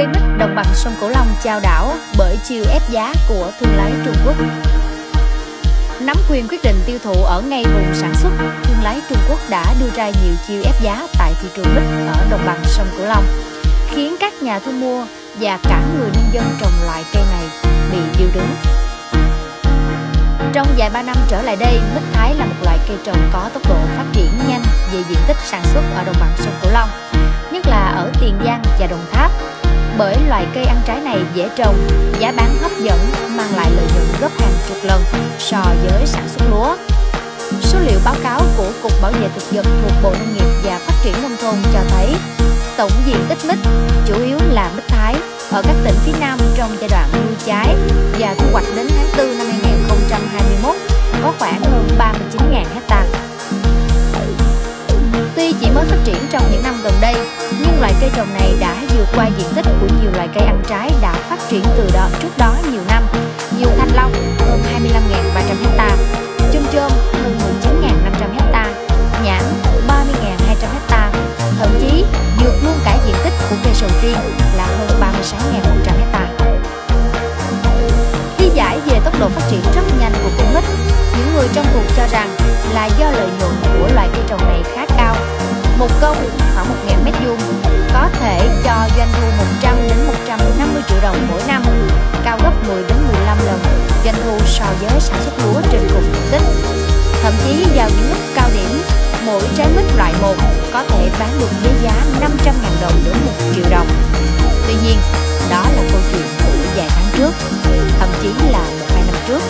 Cây mít đồng bằng sông Cửu Long chao đảo bởi chiêu ép giá của thương lái Trung Quốc. Nắm quyền quyết định tiêu thụ ở ngay vùng sản xuất, thương lái Trung Quốc đã đưa ra nhiều chiêu ép giá tại thị trường mít ở đồng bằng sông Cửu Long, khiến các nhà thu mua và cả người nông dân trồng loại cây này bị điêu đứng. Trong vài ba năm trở lại đây, mít Thái là một loại cây trồng có tốc độ phát triển nhanh về diện tích sản xuất ở đồng bằng sông Cửu Long, nhất là ở Tiền Giang và Đồng Tháp. Bởi loại cây ăn trái này dễ trồng, giá bán hấp dẫn, mang lại lợi nhuận gấp hàng chục lần so với sản xuất lúa. Số liệu báo cáo của Cục Bảo vệ Thực vật thuộc Bộ Nông nghiệp và Phát triển Nông thôn cho thấy tổng diện tích mít chủ yếu là mít Thái ở các tỉnh phía Nam trong giai đoạn nuôi trái và thu hoạch đến tháng 4 năm 2021 có khoảng hơn 39.000 ha. Tuy chỉ mới phát triển trong những năm gần đây, nhưng loại cây trồng này đã vượt qua diện tích của nhiều loại cây ăn trái đã phát triển trước đó nhiều năm, như thanh long hơn 25.300 ha, chôm chôm hơn 19.500 ha, nhãn 30.200 ha, thậm chí vượt luôn cả diện tích của cây sầu riêng là hơn 36.100 ha. Lý giải về tốc độ phát triển rất nhanh của cây mít, những người trong cuộc cho rằng là do lợi nhuận của loại cây trồng này khá cao. Một công khoảng 1.000 mét vuông có thể cho doanh thu 100 đến 150 triệu đồng mỗi năm, cao gấp 10 đến 15 lần doanh thu so với sản xuất lúa trên cùng diện tích. Thậm chí vào những lúc cao điểm, mỗi trái mít loại 1 có thể bán được với giá 500.000 đồng đến 1 triệu đồng. Tuy nhiên, đó là câu chuyện của vài tháng trước, thậm chí là 1-2 năm trước.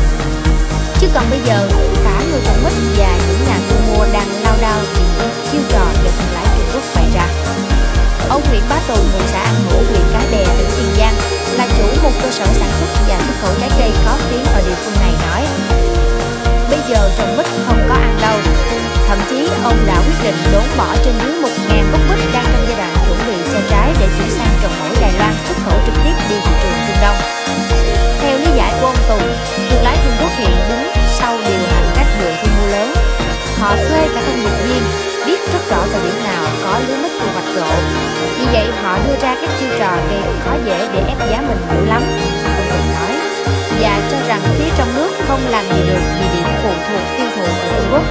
Chứ còn bây giờ, cả người trồng mít và những nhà thu mua đang lao đao vì những chiêu trò do thương lái Trung Quốc bày ra. Ông Nguyễn Bá Tùng, ngụ xã An Hữu, huyện Cái Bè, tỉnh Tiền Giang, là chủ một cơ sở sản xuất và xuất khẩu trái cây có tiếng ở địa phương này nói: bây giờ trồng mít không có ăn đâu. Thậm chí ông đã quyết định đốn bỏ trên dưới 1.000 gốc mít đang trong giai đoạn chuẩn bị cho trái để chuyển sang trồng ổi Đài Loan xuất khẩu trực tiếp đi thị trường Trung Đông. Theo lý giải của ông Tùng, thương lái Trung Quốc hiện đứng sau điều hành các vựa thu mua lớn. Họ thuê cả công nghiệp viên, biết rất rõ thời điểm nào có lúa mít thu hoạch rộ. Vì vậy họ đưa ra các chiêu trò gây khó dễ để ép giá mình dữ lắm, ông Tùng nói, và cho rằng phía trong nước không làm gì được vì bị phụ thuộc tiêu thụ của Trung Quốc.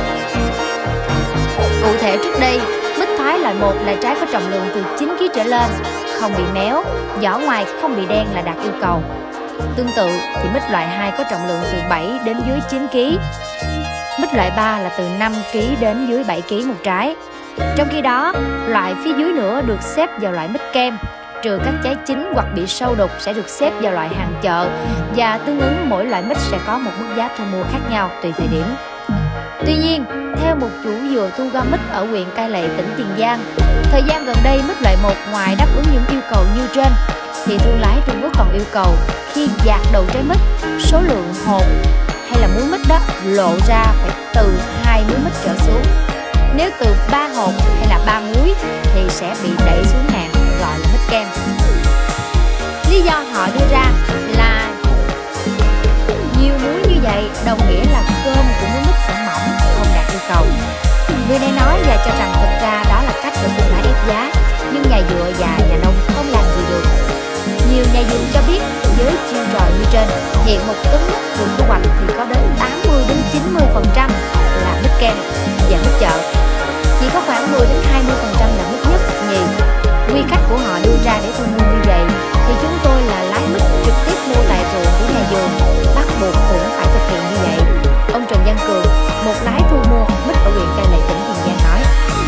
Cụ thể trước đây, mít Thái loại 1 là trái có trọng lượng từ 9 kg trở lên, không bị méo, vỏ ngoài không bị đen là đạt yêu cầu. Tương tự thì mít loại 2 có trọng lượng từ 7 đến dưới 9 kg. Mít loại 3 là từ 5 kg đến dưới 7 kg một trái. Trong khi đó, loại phía dưới nữa được xếp vào loại mít kem, trừ các trái chín hoặc bị sâu đục sẽ được xếp vào loại hàng chợ, và tương ứng mỗi loại mít sẽ có một mức giá thu mua khác nhau tùy thời điểm. Tuy nhiên, theo một chủ vựa thu gom mít ở huyện Cai Lậy, tỉnh Tiền Giang, thời gian gần đây mít loại 1 ngoài đáp ứng những yêu cầu như trên, thì thương lái Trung Quốc còn yêu cầu khi dạt đầu trái mít, số lượng hột hay là múi mít đó lộ ra phải từ 2 múi mít trở xuống. Nếu từ 3 hột hay là 3 múi thì sẽ bị đẩy xuống hàng gọi là mít kem. Lý do họ đưa ra là nhiều múi như vậy đồng nghĩa là cơm của múi mít sẽ mỏng, không đạt yêu cầu. Người này nói và cho rằng thực ra đó là cách để thương lái ép giá, nhưng nhà vựa và nhà nông không làm gì được. Nhiều nhà vườn cho biết với chiêu trò như trên, hiện một tấn mít được thu hoạch thì có đến 80 đến 90% là mít kem và mít chợ. Chỉ có khoảng 10 đến 20% là mít nhất, nhì. Quy cách của họ đưa ra để thu mua như vậy thì chúng tôi là lái mít trực tiếp mua tại ruộng của nhà vườn, bắt buộc cũng phải thực hiện như vậy. Ông Trần Văn Cường, một lái thu mua mít ở huyện Cai Lậy, tỉnh Tiền Giang nói.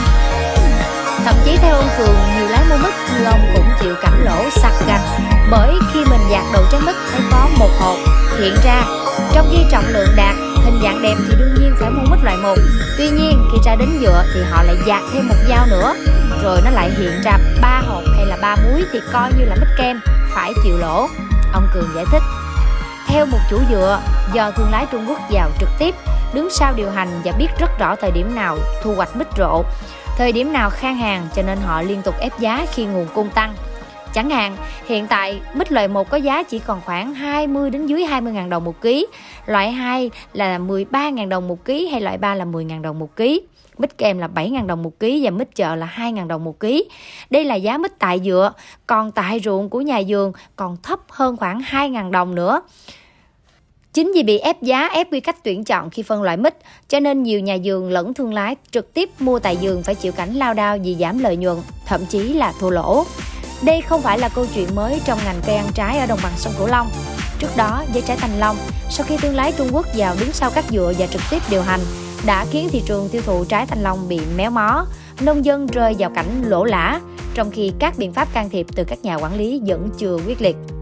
Thậm chí theo ông Cường, nhiều lái mua mít như ông cũng chịu cảnh lỗ sặc gạch, bởi khi mình dạt đầu trái mít thấy có một hột hiện ra, trong khi trọng lượng đạt, hình dạng đẹp thì đương nhiên phải mua mít loại 1. Tuy nhiên khi ra đến vựa thì họ lại dạt thêm một dao nữa, rồi nó lại hiện ra 3 hột hay là 3 múi thì coi như là mít kem, phải chịu lỗ. Ông Cường giải thích. Theo một chủ vựa, do thương lái Trung Quốc vào trực tiếp, đứng sau điều hành và biết rất rõ thời điểm nào thu hoạch mít rộ, thời điểm nào khan hàng, cho nên họ liên tục ép giá khi nguồn cung tăng. Chẳng hạn, hiện tại mít loại 1 có giá chỉ còn khoảng 20 đến dưới 20.000 đồng một ký, loại 2 là 13.000 đồng một ký hay loại 3 là 10.000 đồng một ký. Mít kèm là 7.000 đồng một ký và mít chợ là 2.000 đồng một ký. Đây là giá mít tại dựa, còn tại ruộng của nhà vườn còn thấp hơn khoảng 2.000 đồng nữa. Chính vì bị ép giá, ép quy cách tuyển chọn khi phân loại mít, cho nên nhiều nhà vườn lẫn thương lái trực tiếp mua tại vườn phải chịu cảnh lao đao vì giảm lợi nhuận, thậm chí là thua lỗ. Đây không phải là câu chuyện mới trong ngành cây ăn trái ở đồng bằng sông Cửu Long. Trước đó, với trái thanh long, sau khi thương lái Trung Quốc vào đứng sau các dựa và trực tiếp điều hành, đã khiến thị trường tiêu thụ trái thanh long bị méo mó, nông dân rơi vào cảnh lỗ lã, trong khi các biện pháp can thiệp từ các nhà quản lý vẫn chưa quyết liệt.